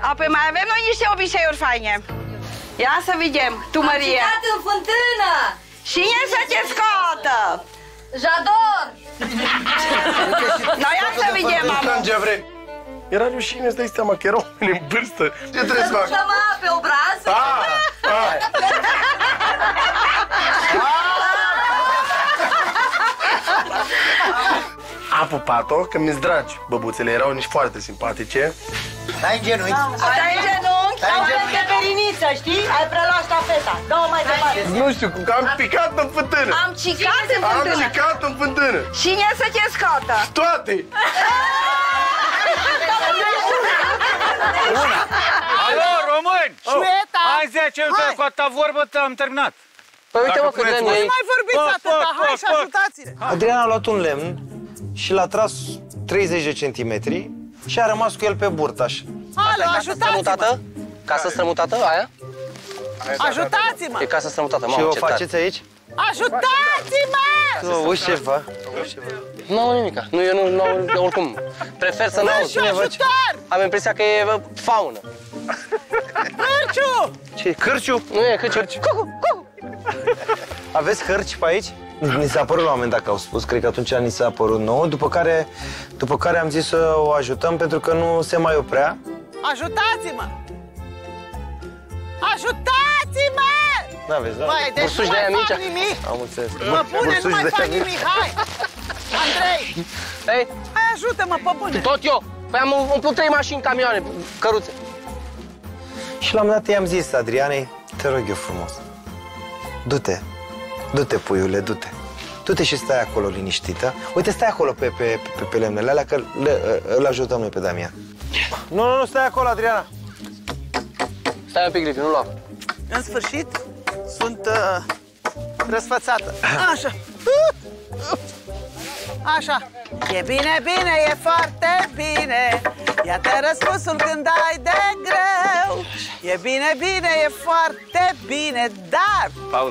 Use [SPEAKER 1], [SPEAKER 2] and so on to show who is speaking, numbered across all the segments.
[SPEAKER 1] Apoi mai avem noi niște obiceiuri faine. Ia să vedem, tu, Maria.
[SPEAKER 2] Am citat în fântână.
[SPEAKER 1] Cine să te scoată?
[SPEAKER 2] Jador.
[SPEAKER 1] Noi ia să vedem, mamă.
[SPEAKER 3] Era rușine, îți dai seama că erau oameni în vârstă. Ce trebuie să fac?
[SPEAKER 2] Să-mă pe obraz.
[SPEAKER 3] A pupat-o, că mi-s dragi. Băbuțele erau nici foarte simpatice.
[SPEAKER 4] Stai în genunchi.
[SPEAKER 1] Stai în genunchi.
[SPEAKER 4] Stai în genunchi.
[SPEAKER 2] Pe periniță, știi? Ai preluat ștafeta. Dă-o mai departe.
[SPEAKER 3] Nu știu, că am picat în fântână.
[SPEAKER 1] Am cicat în fântână.
[SPEAKER 3] Am cicat în fântână.
[SPEAKER 1] Cine să te scoată?
[SPEAKER 3] Toate.
[SPEAKER 5] Alo, români!
[SPEAKER 6] Șueta!
[SPEAKER 5] Hai 10 minute cu atâta vorbă, am terminat.
[SPEAKER 7] Păi uite-mă cât de
[SPEAKER 6] Nu mai vorbiți atâta, hai și ajutați-ne!
[SPEAKER 4] Adrian a luat un lemn și l-a tras 30 de centimetri și a rămas cu el pe burtă așa.
[SPEAKER 6] Alo, ajutați-mă!
[SPEAKER 7] Casă strămutată, aia?
[SPEAKER 6] Ajutați-mă!
[SPEAKER 7] E casă strămutată,
[SPEAKER 4] Și
[SPEAKER 7] mamă,
[SPEAKER 4] o
[SPEAKER 7] ce tare.
[SPEAKER 4] faceți aici?
[SPEAKER 6] Ajutați-mă!
[SPEAKER 4] Uși ceva.
[SPEAKER 7] Nu am nimica. Nu, eu nu, oricum. Prefer să nu aud.
[SPEAKER 6] Și ajutor!
[SPEAKER 7] Am impresia că e faună.
[SPEAKER 6] Cârciu!
[SPEAKER 4] Ce, cârciu?
[SPEAKER 7] Nu e cârciu. Cucu, cucu.
[SPEAKER 4] Aveți hărci pe aici? Ni s-a părut la un moment dat că au spus, cred că atunci ni s-a părut nouă, după care am zis să o ajutăm pentru că nu se mai oprea.
[SPEAKER 6] Ajutați-mă! Ajutați-mă!
[SPEAKER 4] N-aveți, da?
[SPEAKER 6] Băi, deci nu mai fac nimic!
[SPEAKER 4] Am înțeles.
[SPEAKER 6] Mă bune, nu mai fac nimic, hai! Andrei!
[SPEAKER 7] Ei,
[SPEAKER 6] Hai, ajută-mă, pe bune!
[SPEAKER 7] tot eu. Păi am umplut 3 mașini, camioane, căruțe.
[SPEAKER 4] Și la un moment dat i-am zis Adrianei, te rog eu frumos, du-te, du-te, puiule, du-te. Du-te și stai acolo liniștită. Uite, stai acolo pe lemnele alea, că îl ajutăm noi pe Damian. Nu, stai acolo, Adriana.
[SPEAKER 7] Stai un pic, Liviu, nu lua.
[SPEAKER 6] În sfârșit, sunt răsfățată. Așa. Așa. E bine, bine, e foarte bine. Ia-te răspunsul când ai de greu. E bine, bine, e foarte bine, dar
[SPEAKER 5] Paul.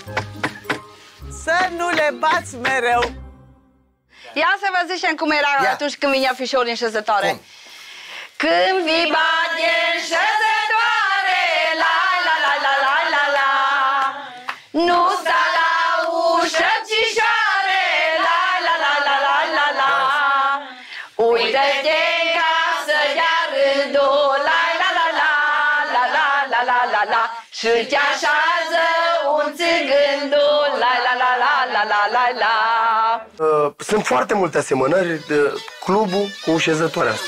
[SPEAKER 6] să nu le bați mereu.
[SPEAKER 1] Ia să vă zicem cum era atunci când vinea fișorul în șezătoare. Când vii bage în șezătoare, la la la la la la la, nu sta la ușă, cișoare, la la la la la la la, uită-te în casă de-a rândul, la la la la la la la la la la, și te așează un țigândul, la la la la la la la la.
[SPEAKER 3] Sunt foarte multe asemănări de clubul cu șezătoarea asta.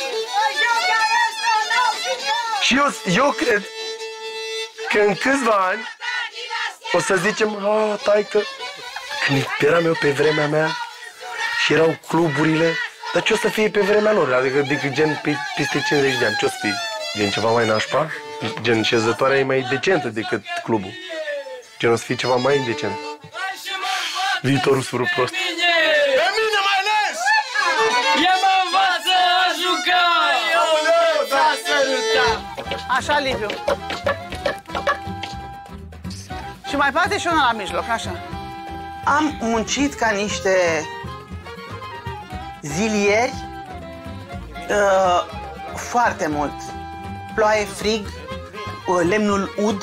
[SPEAKER 3] Și eu cred că în câțiva ani o să zicem, taică, când eram eu pe vremea mea și erau cluburile, dar ce o să fie pe vremea lor? Adică gen peste 50 de ani, ce o să fie? Gen ceva mai nașpa? Gen șezătoarea e mai decentă decât clubul. Gen o să fie ceva mai indecent. Viitorul suru prost.
[SPEAKER 5] Pe mine mai ales! E mă învață a juca! Da, săruta!
[SPEAKER 6] Așa, Liviu. Și mai poate și una la mijloc, așa. Am muncit ca niște zilieri foarte mult. Ploaie, frig, lemnul ud,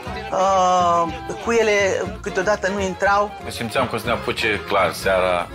[SPEAKER 6] cuiele câteodată nu intrau.
[SPEAKER 8] Simțeam că o să ne apuce clar seara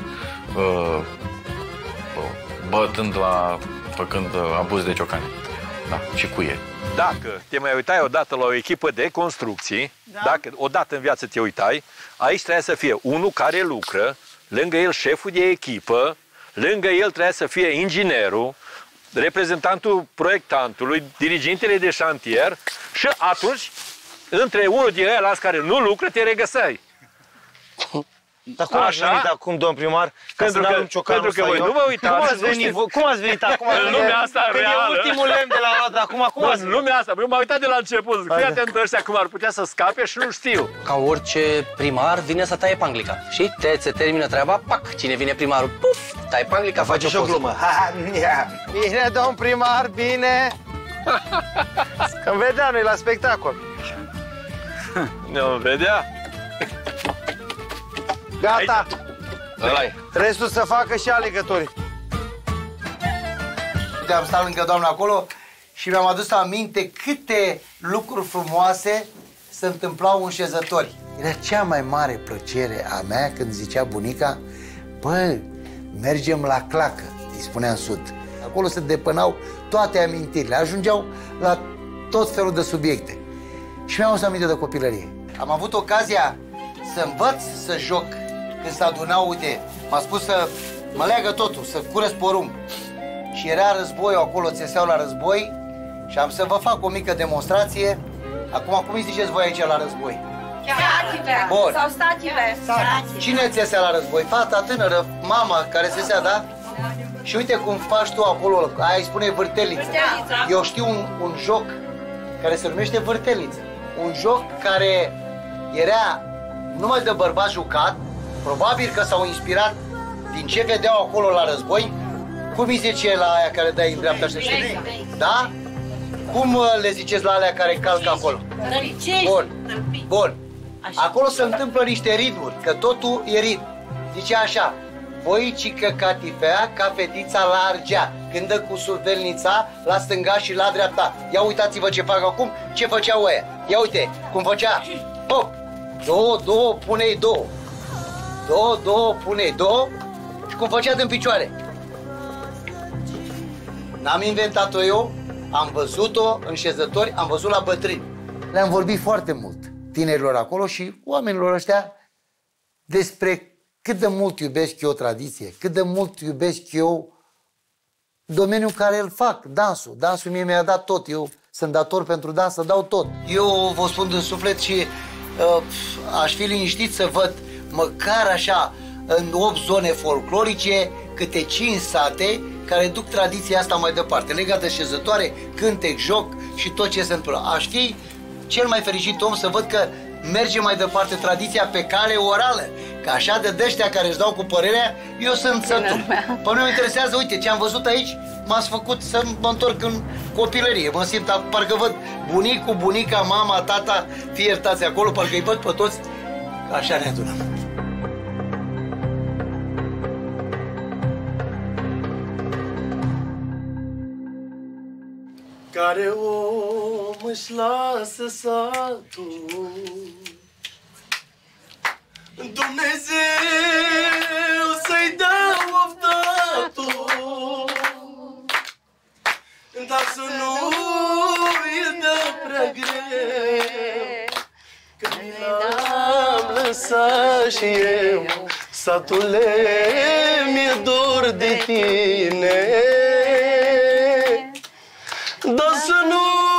[SPEAKER 8] făcând abuz de ciocani. Da, și cuie.
[SPEAKER 5] Dacă te mai uitai odată la o echipă de construcții, dacă odată în viață te uitai, aici trebuia să fie unul care lucră, lângă el șeful de echipă, lângă el trebuia să fie inginerul, reprezentantul proiectantului, dirigintele de șantier și atunci, între unul din ăia care nu lucră, te regăseai.
[SPEAKER 4] Dar cum ați venit acum, domn primar?
[SPEAKER 5] Pentru că voi nu vă uitați.
[SPEAKER 4] Cum ați venit acum?
[SPEAKER 5] În lumea asta reală.
[SPEAKER 4] E ultimul lemn de la luat, acum
[SPEAKER 5] în lumea asta. Eu m-am uitat de la început. Fii atent ăștia cum ar putea să scape și nu știu.
[SPEAKER 7] Ca orice primar vine să taie panglica. Știi? Se termină treaba, pac, cine vine primarul, puf, taie panglica, face
[SPEAKER 4] și o glumă. Bine, domn primar, bine. Că-mi vedea noi la spectacol.
[SPEAKER 5] Nu vedea?
[SPEAKER 4] Gata! Restul să facă și alegătorii.
[SPEAKER 9] Uite, am stat lângă doamna acolo și mi-am adus aminte câte lucruri frumoase se întâmplau în șezători. Era cea mai mare plăcere a mea când zicea bunica, bă, mergem la Clacă, îi spunea în Sud. Acolo se depănau toate amintirile, ajungeau la tot felul de subiecte. Și mi-am adus aminte de copilărie. Am avut ocazia să învăț să joc când se adunau, uite, m-a spus să mă leagă totul, să curăț porumb. Și era războiul acolo, țeseau la război și am să vă fac o mică demonstrație. Acum, cum îi ziceți voi aici la război?
[SPEAKER 1] Stative.
[SPEAKER 9] Bun.
[SPEAKER 1] Sau stative.
[SPEAKER 9] Cine țesea la război? Fata tânără, mama care țesea, da? Și uite cum faci tu acolo, aia îi spune vârteliță. Eu știu un joc care se numește vârteliță. Un joc care era numai de bărbați jucat, probabil că s-au inspirat din ce vedeau acolo la război. Cum îi zice la aia care dai în dreapta și da? Cum le ziceți la alea care calcă acolo? Bun, bun. Acolo se întâmplă niște ritmuri, că totul e ritm. Zice așa, voicică catifea ca fetița largea, când dă cu survelnița la stânga și la dreapta. Ia uitați-vă ce fac acum, ce făceau ăia. Ia uite, cum făcea. Hop, două, pune-i două. Două, pune-i două. Și cum făcea din picioare. N-am inventat-o eu, am văzut-o în șezători, am văzut la bătrâni. Le-am vorbit foarte mult tinerilor acolo și oamenilor ăștia despre cât de mult iubesc eu tradiție, cât de mult iubesc eu domeniul care îl fac, dansul. Dansul mie mi-a dat tot, eu sunt dator pentru dans, să dau tot. Eu vă spun din suflet și aș fi liniștit să văd măcar așa în 8 zone folclorice câte 5 sate care duc tradiția asta mai departe, legată de șezătoare, cântec, joc și tot ce se întâmplă. Aș fi cel mai fericit om să văd că merge mai departe tradiția pe cale orală. Că așa de dăștia care își dau cu părerea, eu sunt sătul. Pe mine mă interesează, uite, ce am văzut aici, m-ați făcut să mă întorc în copilărie. Mă simt, parcă văd bunicul, bunica, mama, tata, fie iertați acolo, parcă îi văd pe toți, că așa ne adunăm.
[SPEAKER 3] Care om își lasă satul, Dumnezeu să-i dea oftatul, dar să nu-i dă prea greu, că mi-l-am lăsat și eu, satule, mi-e dor de tine. Dar să nu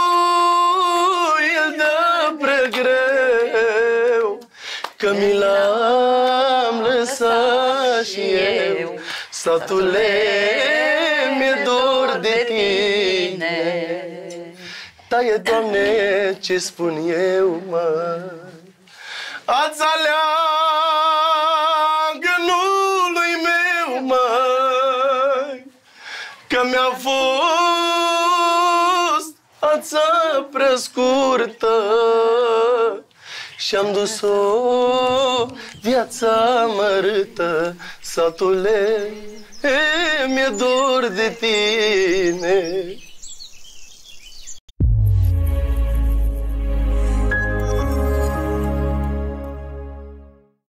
[SPEAKER 3] îl dă prea greu, că mi l-am lăsat și eu, satule, mi-e dor de tine. Taie, Doamne, ce spun eu, mă, ați aleagă-nului meu, măi, că mi-a fost ața prea scurtă și-am dus-o viața mărâtă, satule, mi-e dor de tine.